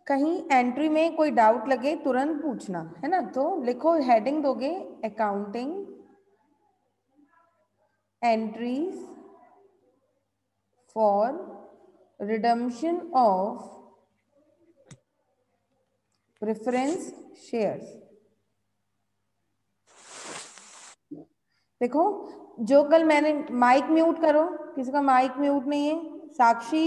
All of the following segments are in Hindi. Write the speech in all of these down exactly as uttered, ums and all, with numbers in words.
कहीं एंट्री में कोई डाउट लगे तुरंत पूछना है ना। तो लिखो, हेडिंग दोगे accounting entries for redemption of preference shares. देखो, जो कल मैंने, माइक म्यूट करो, किसी का माइक म्यूट नहीं है। साक्षी,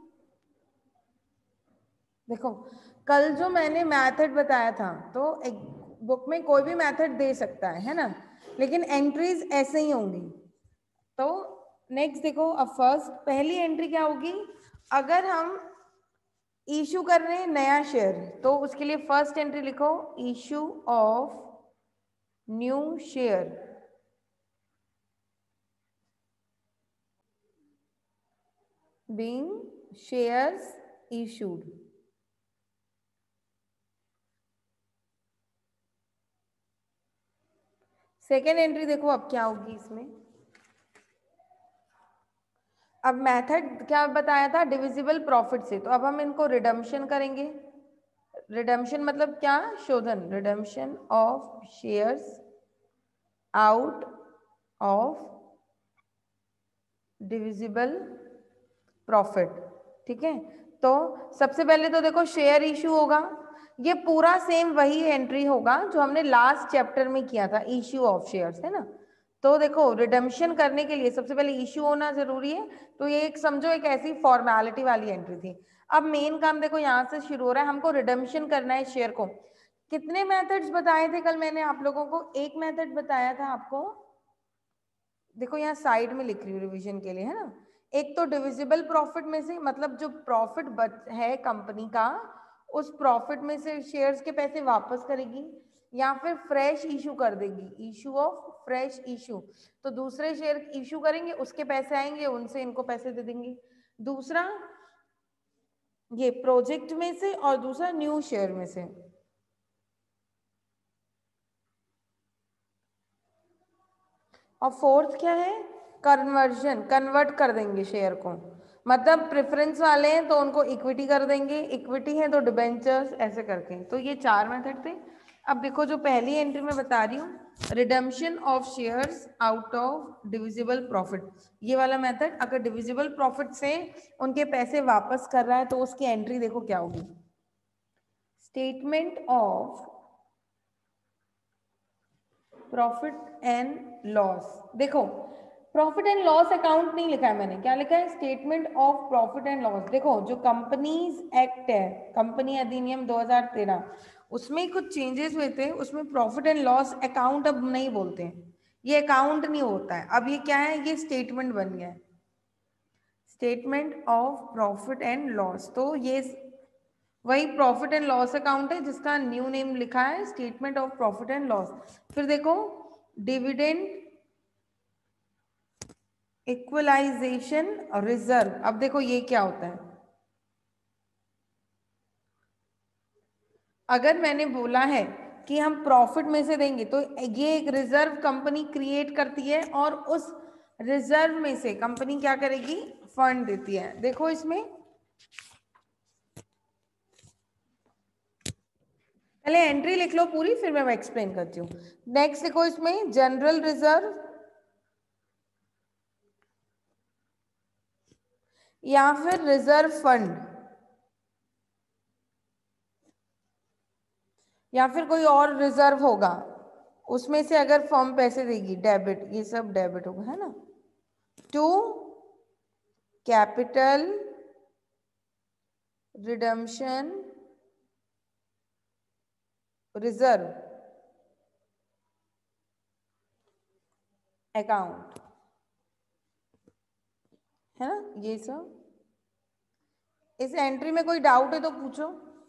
देखो कल जो मैंने मेथड बताया था, तो एक बुक में कोई भी मेथड दे सकता है है ना, लेकिन एंट्रीज ऐसे ही होंगी। तो नेक्स्ट देखो, अब फर्स्ट पहली एंट्री क्या होगी, अगर हम इशू कर रहे हैं नया शेयर, तो उसके लिए फर्स्ट एंट्री लिखो, issue of new share. Being shares issued. Second entry देखो अब क्या होगी इसमें। अब मेथड क्या बताया था, डिविजिबल प्रॉफिट से, तो अब हम इनको रिडम्पशन करेंगे। रिडम्पशन मतलब क्या, शोधन, redemption of shares out of divisible profit. ठीक है, तो सबसे पहले तो देखो शेयर इशू होगा, ये पूरा सेम वही एंट्री होगा जो हमने लास्ट चैप्टर में किया था, इशू ऑफ शेयर्स, है ना। तो देखो रिडम्पशन करने के लिए सबसे पहले इशू होना जरूरी है, तो ये एक समझो एक ऐसी फॉर्मेलिटी वाली एंट्री थी। अब मेन काम देखो यहाँ से शुरू हो रहा है, हमको रिडम्पशन करना है शेयर को। कितने मेथड्स बताए थे कल मैंने आप लोगों को, एक मेथड बताया था आपको, देखो यहाँ साइड में लिख रही हूँ रिवीजन के लिए, है ना। एक तो डिविजिबल प्रॉफिट में से, मतलब जो प्रॉफिट बच है कंपनी का, उस प्रॉफिट में से शेयर्स के पैसे वापस करेगी, या फिर फ्रेश इशू कर देगी, इशू ऑफ फ्रेश इशू। तो दूसरे शेयर इशू करेंगे, उसके पैसे आएंगे, उनसे इनको पैसे दे देंगे। दूसरा ये प्रोजेक्ट में से, और दूसरा न्यू शेयर में से। और फोर्थ क्या है, कन्वर्जन, कन्वर्ट कर देंगे शेयर को, मतलब प्रेफरेंस वाले हैं तो उनको इक्विटी कर देंगे, इक्विटी है तो डिबेंचर्स, ऐसे करके। तो ये चार मेथड थे। अब देखो जो पहली एंट्री में बता रही हूँ, redemption of shares out of divisible profit, ये वाला मेथड, अगर डिविजिबल प्रॉफिट से उनके पैसे वापस कर रहा है तो उसकी एंट्री देखो क्या होगी, statement of profit and loss. देखो प्रॉफिट एंड लॉस अकाउंट नहीं लिखा है मैंने, क्या लिखा है, statement of profit and loss. देखो जो कंपनीज एक्ट है, कंपनी अधिनियम दो हज़ार तेरह, उसमें कुछ चेंजेस हुए थे, उसमें प्रॉफिट एंड लॉस अकाउंट अब नहीं बोलते हैं, ये अकाउंट नहीं होता है, अब ये क्या है, ये स्टेटमेंट बन गया है, statement of profit and loss. तो ये वही प्रॉफिट एंड लॉस अकाउंट है जिसका न्यू नेम लिखा है statement of profit and loss. फिर देखो डिविडेंड इक्वलाइजेशन रिजर्व, अब देखो ये क्या होता है, अगर मैंने बोला है कि हम प्रॉफिट में से देंगे, तो ये एक रिजर्व कंपनी क्रिएट करती है, और उस रिजर्व में से कंपनी क्या करेगी, फंड देती है। देखो इसमें पहले एंट्री लिख लो पूरी, फिर मैं एक्सप्लेन करती हूँ। नेक्स्ट देखो इसमें जनरल रिजर्व या फिर रिजर्व फंड, या फिर कोई और रिजर्व होगा, उसमें से अगर फर्म पैसे देगी, डेबिट, ये सब डेबिट होगा, है ना। To capital redemption reserve account, है ना, ये सब। इस एंट्री में कोई डाउट है तो पूछो।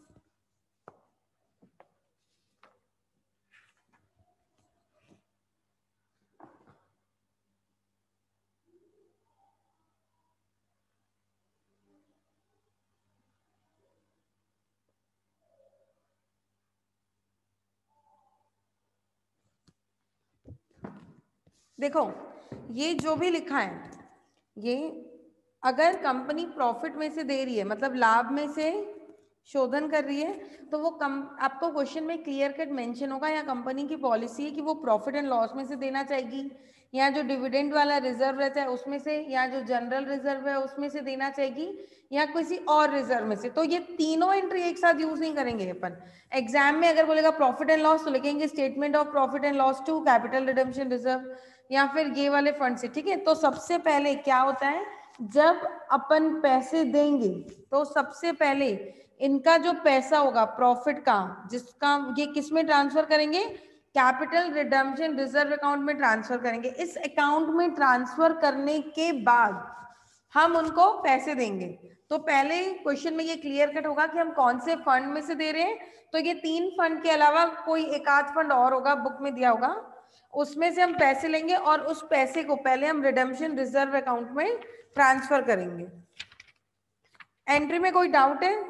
देखो ये जो भी लिखा है, ये अगर कंपनी प्रॉफिट में से दे रही है, मतलब लाभ में से शोधन कर रही है, तो वो कम आपको क्वेश्चन में क्लियर कट मेंशन होगा, या कंपनी की पॉलिसी है कि वो प्रॉफिट एंड लॉस में से देना चाहेगी, या जो डिविडेंड वाला रिजर्व रहता है उसमें से, या जो जनरल रिजर्व है उसमें से देना चाहेगी, या किसी और रिजर्व में से। तो ये तीनों एंट्री एक साथ यूज नहीं करेंगे अपन। एग्जाम में अगर बोलेगा प्रॉफिट एंड लॉस तो लिखेंगे statement of profit and loss to capital redemption reserve, या फिर ये वाले फंड से। ठीक है, तो सबसे पहले क्या होता है, जब अपन पैसे देंगे तो सबसे पहले इनका जो पैसा होगा प्रॉफिट का, जिसका ये किस में ट्रांसफर करेंगे, कैपिटल रिडम्पशन रिजर्व अकाउंट में ट्रांसफर करेंगे। इस अकाउंट में ट्रांसफर करने के बाद हम उनको पैसे देंगे। तो पहले क्वेश्चन में ये क्लियर कट होगा कि हम कौन से फंड में से दे रहे हैं। तो ये तीन फंड के अलावा कोई एक आध फंड और होगा, बुक में दिया होगा, उसमें से हम पैसे लेंगे और उस पैसे को पहले हम रिडम्पशन रिजर्व अकाउंट में ट्रांसफर करेंगे। एंट्री में कोई डाउट है?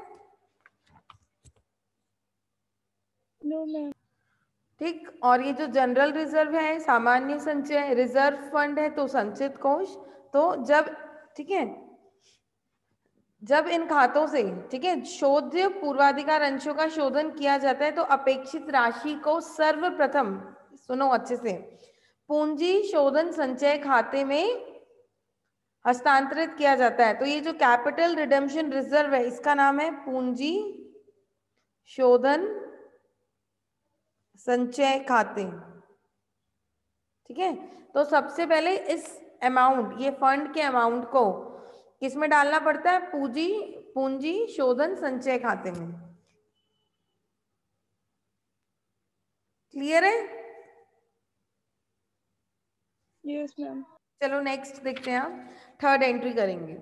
No ma'am. ठीक, और ये जो जनरल रिजर्व है, सामान्य संचय, रिजर्व फंड है तो संचित कोष। तो जब, ठीक है, जब इन खातों से, ठीक है, शोध पूर्वाधिकार अंशों का शोधन किया जाता है तो अपेक्षित राशि को सर्वप्रथम, सुनो अच्छे से, पूंजी शोधन संचय खाते में हस्तांतरित किया जाता है। तो ये जो कैपिटल रिडेम्पशन रिजर्व है इसका नाम है पूंजी शोधन संचय खाते। ठीक है, तो सबसे पहले इस अमाउंट, ये फंड के अमाउंट को किस में डालना पड़ता है, पूंजी पूंजी शोधन संचय खाते में। क्लियर है? Yes ma'am. चलो नेक्स्ट देखते हैं, हम थर्ड एंट्री करेंगे।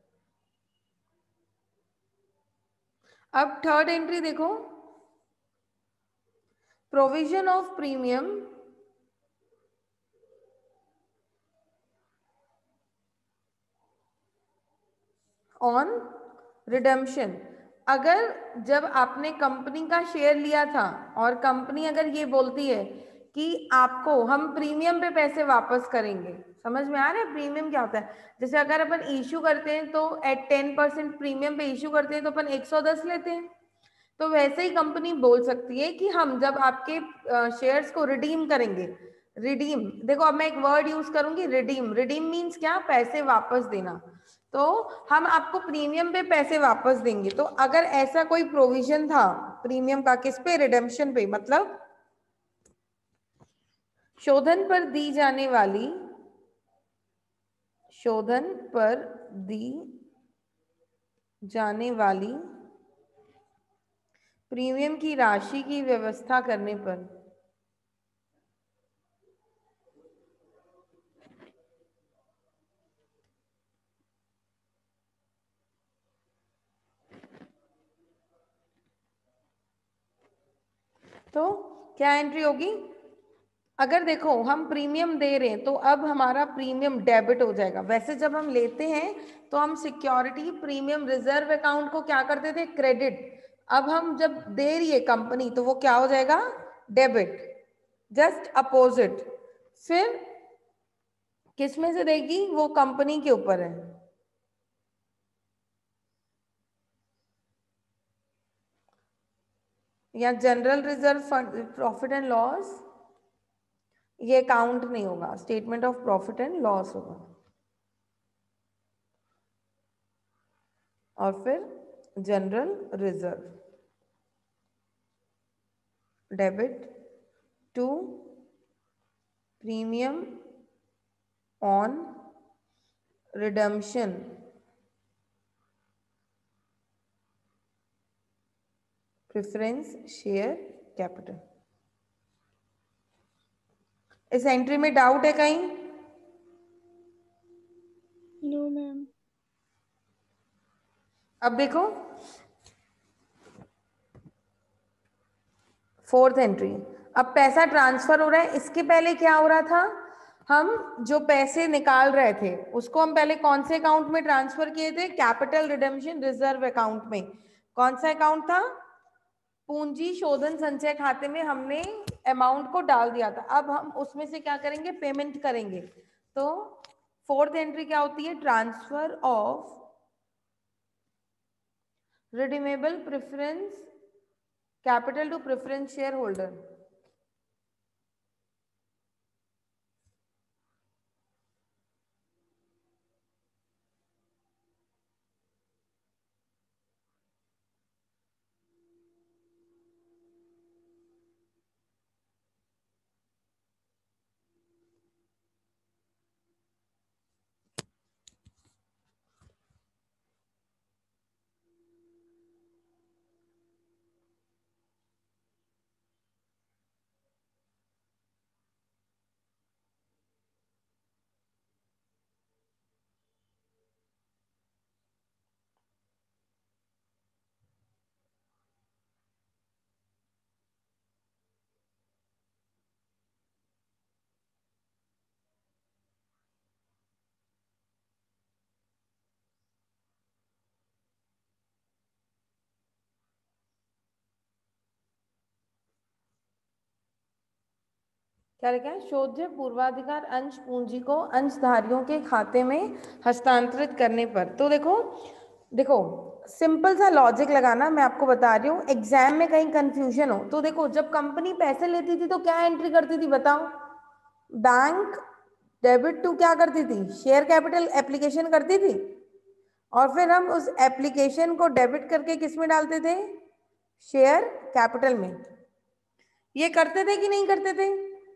अब थर्ड एंट्री देखो, provision of premium on redemption. अगर जब आपने कंपनी का शेयर लिया था और कंपनी अगर ये बोलती है कि आपको हम प्रीमियम पे पैसे वापस करेंगे, समझ में आ रहा है प्रीमियम क्या होता है? जैसे अगर अपन इशू करते हैं तो एट टेन परसेंट प्रीमियम पे इशू करते हैं तो अपन एक सौ दस लेते हैं। तो वैसे ही कंपनी बोल सकती है कि हम जब आपके शेयर्स को रिडीम करेंगे, रिडीम, देखो अब मैं एक वर्ड यूज करूंगी, रिडीम। रिडीम मीन्स क्या, पैसे वापस देना। तो हम आपको प्रीमियम पे पैसे वापस देंगे। तो अगर ऐसा कोई प्रोविजन था प्रीमियम का, किस पे, रिडेम्पशन पे, मतलब शोधन पर दी जाने वाली, शोधन पर दी जाने वाली प्रीमियम की राशि की व्यवस्था करने पर तो क्या एंट्री होगी? अगर देखो हम प्रीमियम दे रहे हैं तो अब हमारा प्रीमियम डेबिट हो जाएगा। वैसे जब हम लेते हैं तो हम सिक्योरिटी प्रीमियम रिजर्व अकाउंट को क्या करते थे, क्रेडिट। अब हम जब दे रही है कंपनी तो वो क्या हो जाएगा, डेबिट, जस्ट अपोजिट। फिर किस में से देगी, वो कंपनी के ऊपर है। या general reserve fund profit and loss, ये अकाउंट नहीं होगा, statement of profit and loss होगा। और फिर general reserve, debit to premium on redemption preference share capital. इस एंट्री में डाउट है कहीं? No ma'am. अब देखो फोर्थ एंट्री, अब पैसा ट्रांसफर हो रहा है। इसके पहले क्या हो रहा था, हम जो पैसे निकाल रहे थे उसको हम पहले कौन से अकाउंट में ट्रांसफर किए थे, कैपिटल रिडेम्पशन रिजर्व अकाउंट में। कौन सा अकाउंट था, पूंजी शोधन संचय खाते में हमने अमाउंट को डाल दिया था। अब हम उसमें से क्या करेंगे, पेमेंट करेंगे। तो फोर्थ एंट्री क्या होती है, transfer of redeemable preference capital to preference share holder. क्या लिखा है? शोध्य पूर्वाधिकार अंश पूंजी को अंशधारियों के खाते में हस्तांतरित करने पर। तो देखो देखो सिंपल सा लॉजिक लगाना, मैं आपको बता रही हूँ, एग्जाम में कहीं कंफ्यूजन हो तो देखो, जब कंपनी पैसे लेती थी तो क्या एंट्री करती थी बताओ? बैंक डेबिट टू क्या करती थी? शेयर कैपिटल एप्लीकेशन करती थी, और फिर हम उस एप्लीकेशन को डेबिट करके किस में डालते थे? शेयर कैपिटल में। ये करते थे कि नहीं करते थे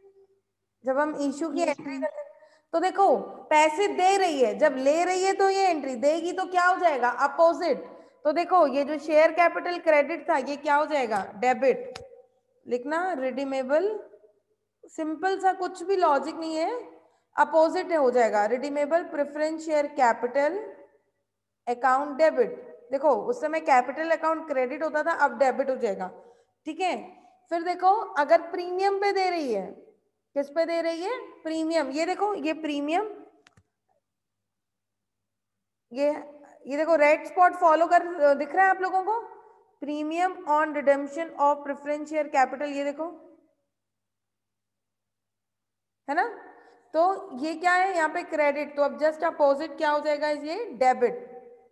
जब हम इशू की Yes, एंट्री ma'am. करते? तो देखो पैसे दे रही है, जब ले रही है तो ये एंट्री देगी तो क्या हो जाएगा? अपोजिट। तो देखो ये जो शेयर कैपिटल क्रेडिट था ये क्या हो जाएगा? डेबिट। लिखना रिडीमेबल, सिंपल सा, कुछ भी लॉजिक नहीं है, अपोजिट हो जाएगा। Redeemable preference share capital account debit. देखो उस समय कैपिटल अकाउंट क्रेडिट होता था, अब डेबिट हो जाएगा। ठीक है, फिर देखो अगर प्रीमियम पे दे रही है, किस पे दे रही है? प्रीमियम। ये देखो ये प्रीमियम, ये ये देखो रेड स्पॉट फॉलो कर दिख रहा है आप लोगों को? Premium on redemption of preference share capital, ये देखो, है ना? तो ये क्या है यहाँ पे? क्रेडिट। तो अब जस्ट अपोजिट क्या हो जाएगा? ये डेबिट।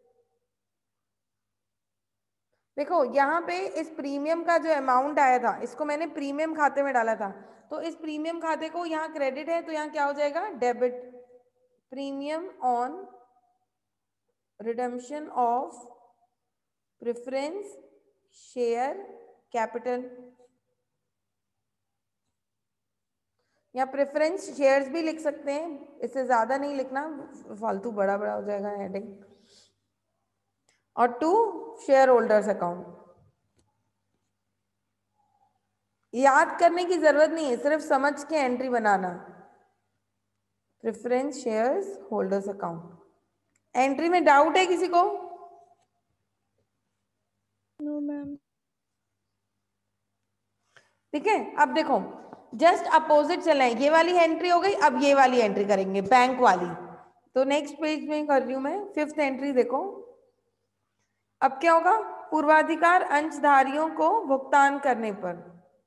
देखो यहाँ पे इस प्रीमियम का जो अमाउंट आया था इसको मैंने प्रीमियम खाते में डाला था, तो इस प्रीमियम खाते को यहाँ क्रेडिट है तो यहाँ क्या हो जाएगा? Debit. Premium on redemption of preference share capital, या प्रेफरेंस शेयर्स भी लिख सकते हैं, इससे ज्यादा नहीं लिखना, फालतू बड़ा बड़ा हो जाएगा हेडिंग। और टू शेयर होल्डर्स अकाउंट। याद करने की जरूरत नहीं है, सिर्फ समझ के एंट्री बनाना। Preference shares holders account. Entry में डाउट है किसी को? No, ma'am. ठीक है, अब देखो जस्ट अपोजिट चले, ये वाली एंट्री हो गई, अब ये वाली एंट्री करेंगे बैंक वाली। तो नेक्स्ट पेज में कर रही हूं मैं, फिफ्थ एंट्री देखो। अब क्या होगा? पूर्वाधिकार अंशधारियों को भुगतान करने पर।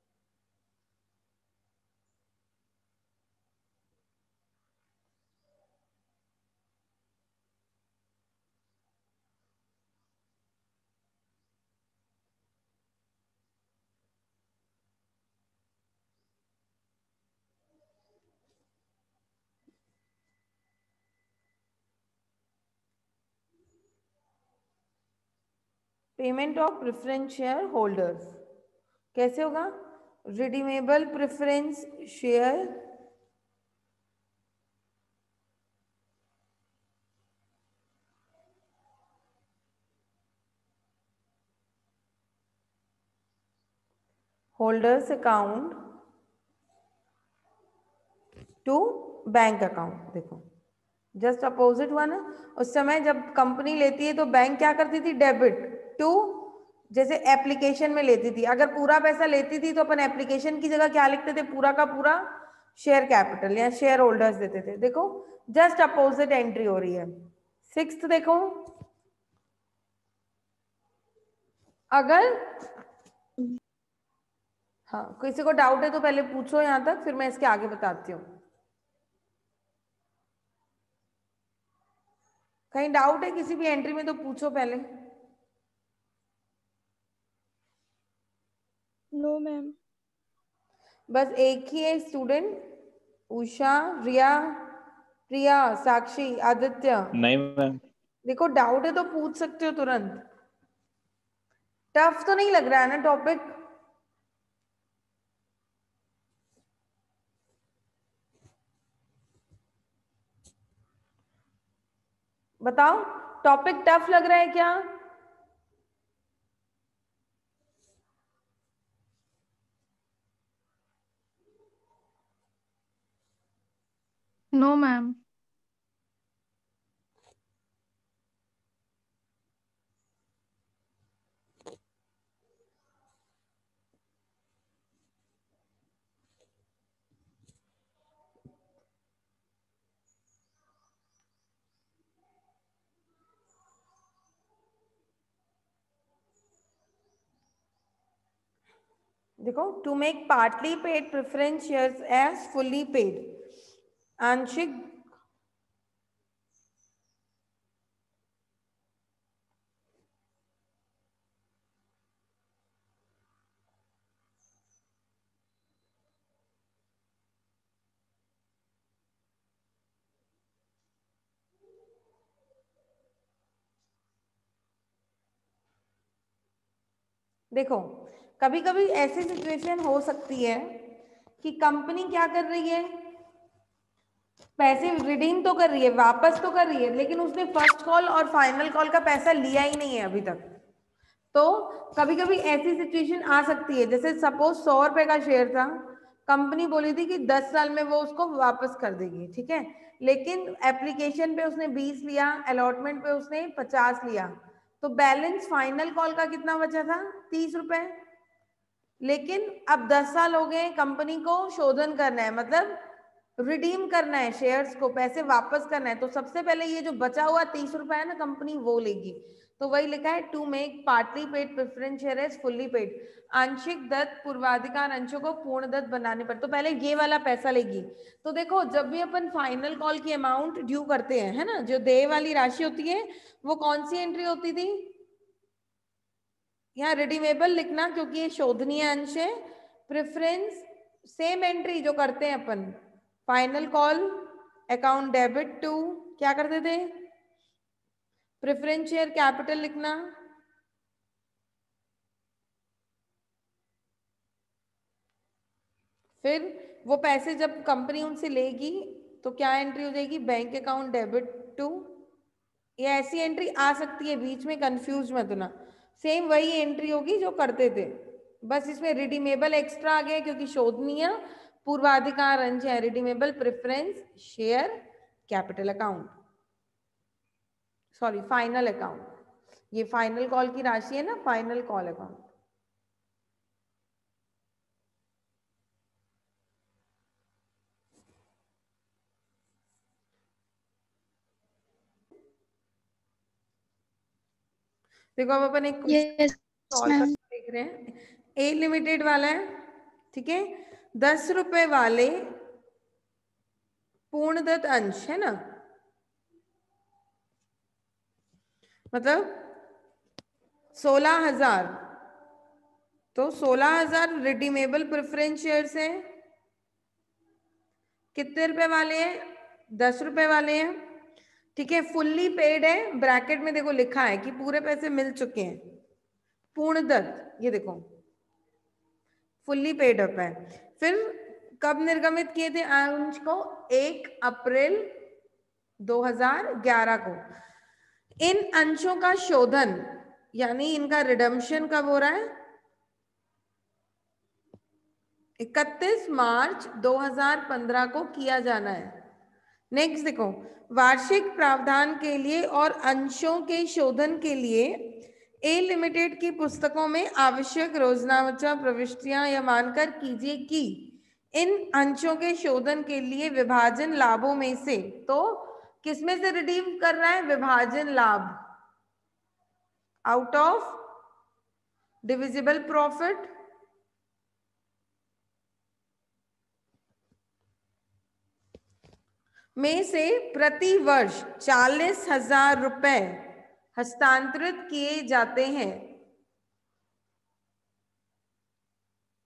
Payment of preference share holders कैसे होगा? Redeemable preference share holders account to bank account. देखो जस्ट अपोजिट हुआ ना, उस समय जब कंपनी लेती है तो बैंक क्या करती थी? डेबिट टू, जैसे एप्लीकेशन में लेती थी, अगर पूरा पैसा लेती थी तो अपन एप्लीकेशन की जगह क्या लिखते थे? पूरा का पूरा शेयर कैपिटल या शेयर होल्डर्स देते थे। देखो जस्ट अपोजिट एंट्री हो रही है। सिक्स्थ देखो, अगर हाँ किसी को डाउट है तो पहले पूछो यहां तक, फिर मैं इसके आगे बताती हूँ। कहीं डाउट है किसी भी एंट्री में तो पूछो पहले। No, ma'am. बस एक ही है स्टूडेंट, उषा, रिया, प्रिया, साक्षी, आदित्य। नहीं मैम। देखो डाउट है तो पूछ सकते हो तुरंत। टफ तो नहीं लग रहा है ना टॉपिक? बताओ, टॉपिक टफ लग रहा है क्या? No ma'am. देखो, to make partly paid preference shares as fully paid, आंशिक देखो, कभी कभी ऐसी सिचुएशन हो सकती है कि कंपनी क्या कर रही है, पैसे रिडीम तो कर रही है, वापस तो कर रही है, लेकिन उसने फर्स्ट कॉल और फाइनल कॉल का पैसा लिया ही नहीं है अभी तक। तो कभी कभी ऐसी सिचुएशन आ सकती है, जैसे सपोज सौ रुपए का शेयर था, कंपनी बोली थी कि दस साल में वो उसको वापस कर देगी, ठीक है, लेकिन एप्लीकेशन पे उसने बीस लिया, अलॉटमेंट पे उसने पचास लिया, तो बैलेंस फाइनल कॉल का कितना बचा था? तीस रुपए। लेकिन अब दस साल हो गए, कंपनी को शोधन करना है, मतलब रिडीम करना है शेयर्स को, पैसे वापस करना है, तो सबसे पहले ये जो बचा हुआ तीस रुपए है ना, कंपनी वो लेगी। तो वही लिखा है, to make partly paid preference share as fully paid, आंशिक दत्त पूर्वाधिकार अंशों को पूर्ण दत्त बनाने पर, तो पहले ये वाला पैसा लेगी। तो देखो, जब भी अपन फाइनल कॉल की अमाउंट ड्यू करते हैं, है ना, जो देय वाली राशि होती है वो कौन सी एंट्री होती थी? यहाँ रिडीमेबल लिखना, क्योंकि ये शोधनीय अंश है। प्रेफरेंस सेम एंट्री जो करते हैं अपन, final call account debit to, क्या करते थे? प्रेफरेंस शेयर कैपिटल लिखना, फिर वो पैसे जब कंपनी उनसे लेगी तो क्या एंट्री हो जाएगी? Bank account debit to. ये ऐसी एंट्री आ सकती है, बीच में कंफ्यूज मत होना, सेम वही एंट्री होगी जो करते थे, बस इसमें रिडीमेबल एक्स्ट्रा आ गया क्योंकि शोधनीय पूर्वाधिकार अंश है। Redeemable preference share capital account, sorry final account, ये फाइनल कॉल की राशि है ना, फाइनल कॉल अकाउंट। देखो, अब अपन एक यस सॉल्व मैम। देख रहे हैं। ए लिमिटेड वाला है, ठीक है, दस रुपए वाले पूर्णदत्त अंश है ना, मतलब सोलह हजार, तो सोलह हजार रिडीमेबल प्रेफरेंस शेयर्स हैं। कितने रुपए वाले हैं? दस रुपए वाले हैं, ठीक है, फुल्ली पेड है, ब्रैकेट में देखो लिखा है कि पूरे पैसे मिल चुके हैं, पूर्णदत्त, ये देखो फुल्ली पेड अप है। फिर कब निर्गमित किए थे अंश को? एक अप्रैल दो हज़ार ग्यारह को। इन अंशों का शोधन यानी इनका रिडम्पशन कब हो रहा है? इकतीस मार्च दो हज़ार पंद्रह को किया जाना है। नेक्स्ट देखो, वार्षिक प्रावधान के लिए और अंशों के शोधन के लिए ए लिमिटेड की पुस्तकों में आवश्यक रोजनामचा प्रविष्टियां यह मानकर कीजिए कि इन अंशों के शोधन के लिए विभाजन लाभों में से, तो किसमें से रिडीम कर रहा है? विभाजन लाभ, आउट ऑफ डिविजिबल प्रॉफिट, में से प्रति वर्ष चालीस हजार रुपए हस्तांतरित किए जाते हैं।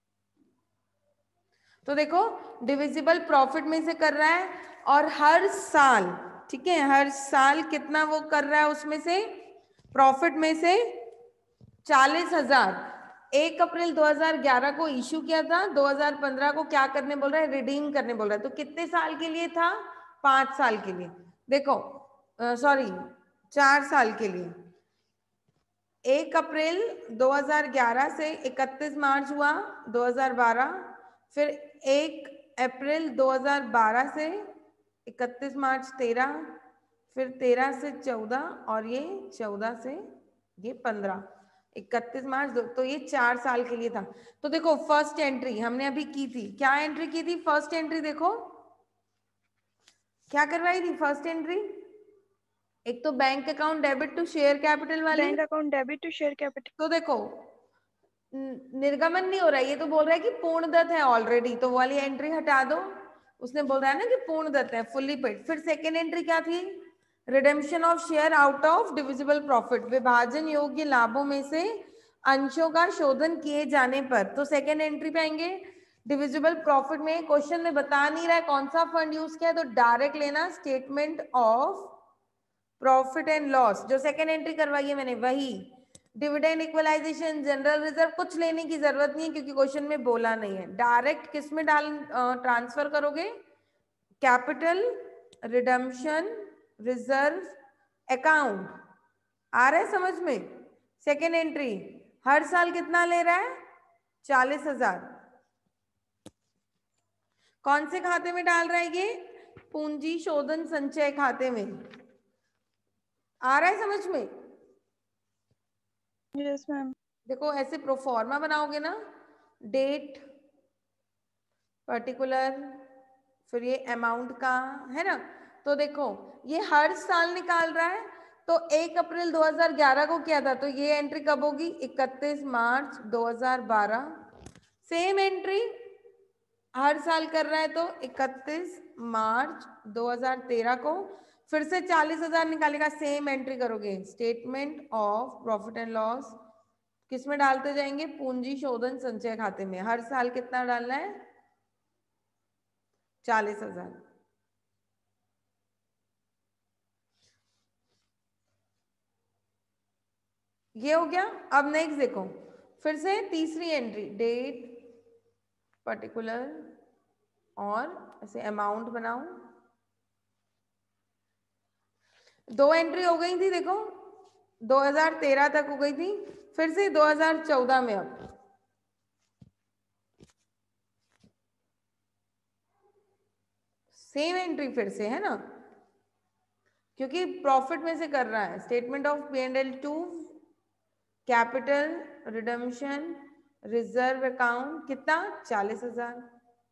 तो देखो डिविजिबल प्रॉफिट में से कर रहा है और हर साल, ठीक है, हर साल कितना वो कर रहा है उसमें से, प्रॉफिट में से चालीस हजार एक अप्रैल दो हज़ार ग्यारह को इशू किया था, दो हज़ार पंद्रह को क्या करने बोल रहा है, रिडीम करने बोल रहा है। तो कितने साल के लिए था, पांच साल के लिए। देखो सॉरी चार साल के लिए, एक अप्रैल दो हज़ार ग्यारह से इकतीस मार्च हुआ दो हज़ार बारह, फिर एक अप्रैल दो हज़ार बारह से इकतीस मार्च तेरह, फिर तेरह से चौदह और ये चौदह से ये पंद्रह, इकतीस मार्च दो, तो ये चार साल के लिए था। तो देखो फर्स्ट एंट्री हमने अभी की थी, क्या एंट्री की थी, फर्स्ट एंट्री देखो क्या करवाई थी फर्स्ट एंट्री, एक तो bank account debit to share capital वाली, bank account debit to share capital. तो देखो निर्गमन नहीं हो रहा है, ये तो बोल रहा है कि पूर्णदत्त है ऑलरेडी, तो वो वाली एंट्री हटा दो, उसने बोल रहा है ना कि पूर्णदत्त है फुल्ली पेड। फिर सेकेंड एंट्री क्या थी, redemption of share out of divisible profit, विभाजन योग्य लाभों में से अंशों का शोधन किए जाने पर, तो सेकेंड एंट्री पे आएंगे। डिविजिबल प्रॉफिट में क्वेश्चन में बता नहीं रहा है कौन सा फंड यूज किया है, तो डायरेक्ट लेना statement of profit and loss, जो सेकेंड एंट्री करवाई है मैंने वही। डिविडेंड इक्वलाइजेशन जनरल रिजर्व कुछ लेने की जरूरत नहीं है क्योंकि क्वेश्चन में बोला नहीं है, डायरेक्ट किस में डाल ट्रांसफर करोगे, कैपिटल रिडम्पशन रिजर्व अकाउंट। आ रहा है समझ में, सेकेंड एंट्री हर साल कितना ले रहा है, चालीस हजार, कौन से खाते में डाल रहा है ये, पूंजी शोधन संचय खाते में। आ रहा है समझ में, यस मैम। देखो ऐसे प्रोफॉर्मा बनाओगे ना, डेट पर्टिकुलर, फिर ये अमाउंट का है ना, तो देखो ये हर साल निकाल रहा है, तो एक अप्रैल दो हज़ार ग्यारह को किया था, तो ये एंट्री कब होगी, इकतीस मार्च दो हज़ार बारह। सेम एंट्री हर साल कर रहा है तो इकतीस मार्च दो हज़ार तेरह को, फिर से चालीस हजार निकालेगा, सेम एंट्री करोगे, statement of profit and loss किस में डालते जाएंगे, पूंजी शोधन संचय खाते में। हर साल कितना डालना है, चालीस हजार। ये हो गया। अब नेक्स्ट देखो, फिर से तीसरी एंट्री, डेट पर्टिकुलर और ऐसे अमाउंट बनाओ, दो एंट्री हो गई थी देखो, दो हज़ार तेरह तक हो गई थी, फिर से दो हज़ार चौदह में अब सेम एंट्री फिर से है ना, क्योंकि प्रॉफिट में से कर रहा है, statement of P and L to capital redemption reserve account, कितना, चालीस हजार।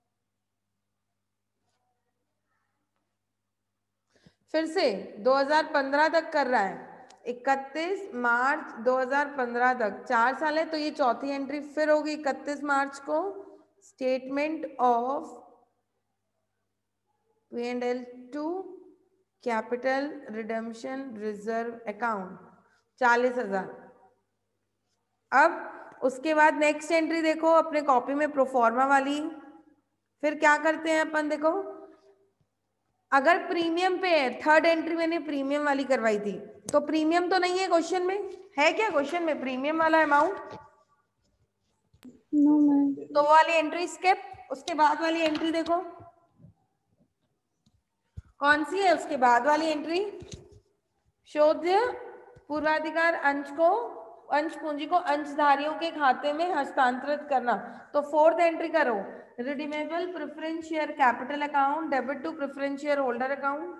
फिर से दो हज़ार पंद्रह तक कर रहा है, इकतीस मार्च दो हज़ार पंद्रह तक, चार साल है, तो ये चौथी एंट्री फिर होगी इकतीस मार्च को, statement of P and L to capital redemption reserve account, चालीस हजार। अब उसके बाद नेक्स्ट एंट्री देखो अपने कॉपी में प्रोफॉर्मा वाली, फिर क्या करते हैं अपन, देखो अगर प्रीमियम पे है, थर्ड एंट्री मैंने प्रीमियम वाली करवाई थी, तो प्रीमियम तो नहीं है क्वेश्चन में, है क्या क्वेश्चन में प्रीमियम वाला अमाउंट, नो मैम। तो वो वाली एंट्री स्किप। उसके बाद वाली एंट्री देखो कौन सी है, उसके बाद वाली एंट्री, शोध्य पूर्वाधिकार अंश को, अंश पूंजी को अंशधारियों के खाते में हस्तांतरित करना, तो फोर्थ एंट्री करो, redeemable preference share capital account debit to preference share holder account.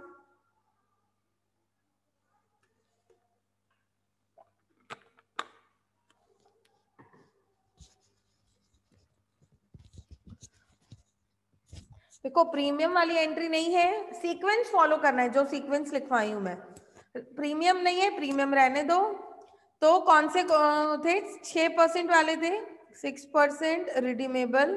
देखो प्रीमियम वाली एंट्री नहीं है, सीक्वेंस फॉलो करना है, जो सीक्वेंस लिखवाई हूं मैं, प्रीमियम नहीं है, प्रीमियम रहने दो। तो कौन से थे, छह परसेंट वाले थे, सिक्स परसेंट रिडीमेबल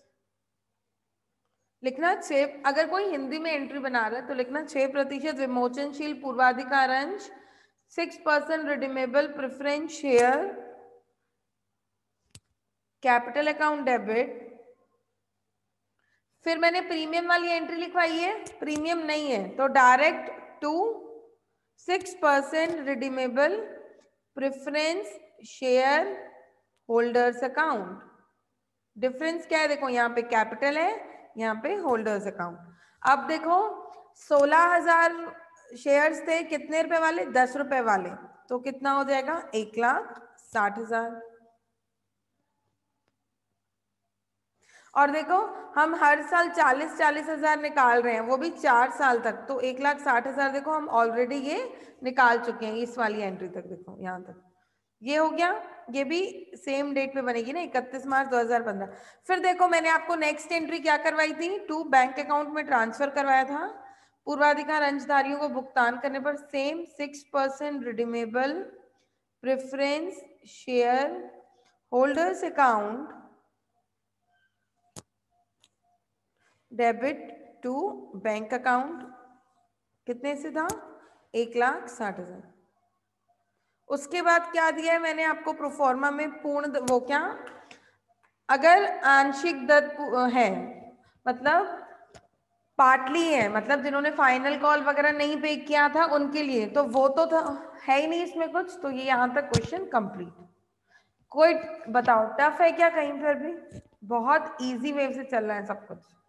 लिखना, छह, अगर कोई हिंदी में एंट्री बना रहा है तो लिखना छह प्रतिशत विमोचनशील पूर्वाधिकार अंश, six percent redeemable preference share capital account debit फिर मैंने प्रीमियम वाली एंट्री लिखवाई है, प्रीमियम नहीं है तो direct to six percent redeemable preference share holders account. Difference क्या है, देखो यहाँ पे कैपिटल है, यहाँ पे होल्डर्स अकाउंट। अब देखो सोलह हजार शेयर्स थे, कितने रुपए वाले, दस रुपए वाले, तो कितना हो जाएगा, एक लाख साठ हजार। और देखो हम हर साल चालीस चालीस हजार निकाल रहे हैं, वो भी चार साल तक, तो एक लाख साठ हजार देखो हम ऑलरेडी ये निकाल चुके हैं इस वाली एंट्री तक। देखो यहाँ तक ये हो गया, ये भी सेम डेट पे बनेगी ना, इकतीस मार्च दो हजार पंद्रह। फिर देखो मैंने आपको नेक्स्ट एंट्री क्या करवाई थी, टू बैंक अकाउंट में ट्रांसफर करवाया था। पूर्वाधिकार अंशधारियों को भुगतान करने पर same six percent redeemable preference share holders account debit to bank account, कितने से था, एक लाख साठ हजार। उसके बाद क्या दिया है मैंने आपको प्रोफॉर्मा में, पूर्ण वो क्या, अगर आंशिक दत्त है मतलब पार्टली है, मतलब जिन्होंने फाइनल कॉल वगैरह नहीं पे किया था उनके लिए, तो वो तो था है ही नहीं इसमें कुछ, तो ये यहाँ तक क्वेश्चन कंप्लीट। कोई बताओ टफ है क्या कहीं पर भी, बहुत इजी वे से चल रहा है सब कुछ।